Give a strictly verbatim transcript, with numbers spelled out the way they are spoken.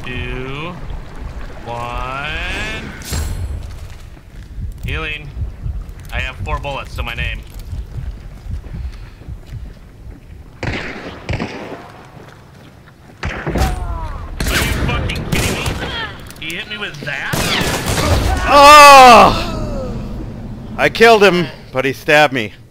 two, one. Healing. I have four bullets to my name. Are you fucking kidding me? He hit me with that? Oh! I killed him, but he stabbed me.